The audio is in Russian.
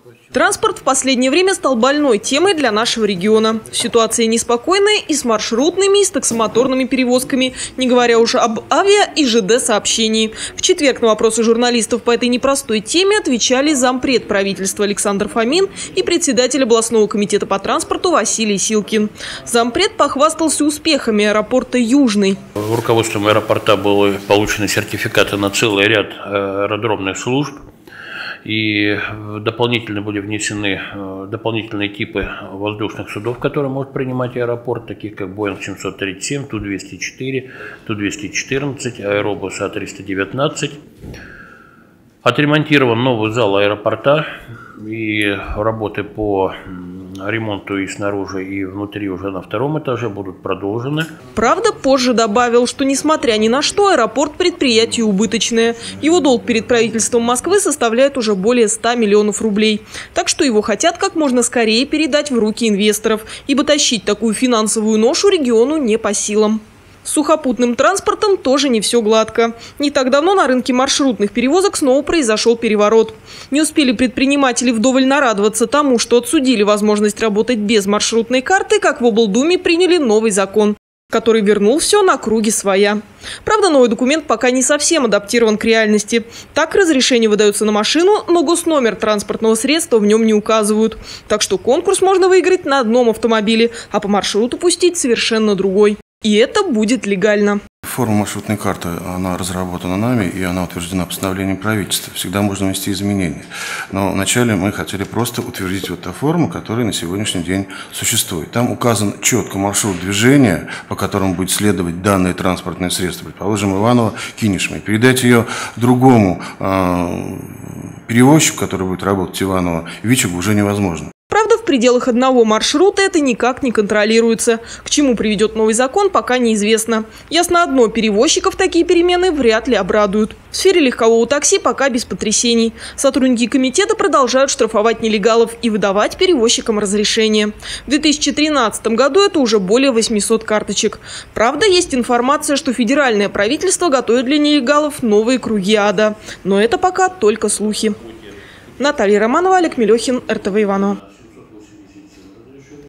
Транспорт в последнее время стал больной темой для нашего региона. Ситуация неспокойная и с маршрутными, и с таксомоторными перевозками, не говоря уже об авиа- и ЖД-сообщении. В четверг на вопросы журналистов по этой непростой теме отвечали зампред правительства Александр Фомин и председатель областного комитета по транспорту Василий Силкин. Зампред похвастался успехами аэропорта «Южный». Руководством аэропорта были получены сертификаты на целый ряд аэродромных служб. И дополнительно были внесены дополнительные типы воздушных судов, которые может принимать аэропорт, таких как Boeing 737, Ту-204, Ту-214, Аэробус А-319. Отремонтирован новый зал аэропорта, и работы по ремонту и снаружи, и внутри уже на втором этаже будут продолжены. Правда, позже добавил, что несмотря ни на что, аэропорт предприятие убыточное. Его долг перед правительством Москвы составляет уже более 100 миллионов рублей. Так что его хотят как можно скорее передать в руки инвесторов, ибо тащить такую финансовую ношу региону не по силам. С сухопутным транспортом тоже не все гладко. Не так давно на рынке маршрутных перевозок снова произошел переворот. Не успели предприниматели вдоволь нарадоваться тому, что отсудили возможность работать без маршрутной карты, как в облдуме приняли новый закон, который вернул все на круги своя. Правда, новый документ пока не совсем адаптирован к реальности. Так, разрешение выдается на машину, но госномер транспортного средства в нем не указывают. Так что конкурс можно выиграть на одном автомобиле, а по маршруту пустить совершенно другой. И это будет легально. Форма маршрутной карты, она разработана нами, и она утверждена постановлением правительства. Всегда можно внести изменения. Но вначале мы хотели просто утвердить вот ту форму, которая на сегодняшний день существует. Там указан четко маршрут движения, по которому будет следовать данное транспортное средство, предположим, Иваново-Кинешма. Передать ее другому перевозчику, который будет работать Иваново-Вичегу, уже невозможно. Правда, в пределах одного маршрута это никак не контролируется. К чему приведет новый закон, пока неизвестно. Ясно одно, перевозчиков такие перемены вряд ли обрадуют. В сфере легкового такси пока без потрясений. Сотрудники комитета продолжают штрафовать нелегалов и выдавать перевозчикам разрешения. В 2013 году это уже более 800 карточек. Правда, есть информация, что федеральное правительство готовит для нелегалов новые круги ада. Но это пока только слухи. Наталья Романова, Олег Мелехин, РТВ Иваново.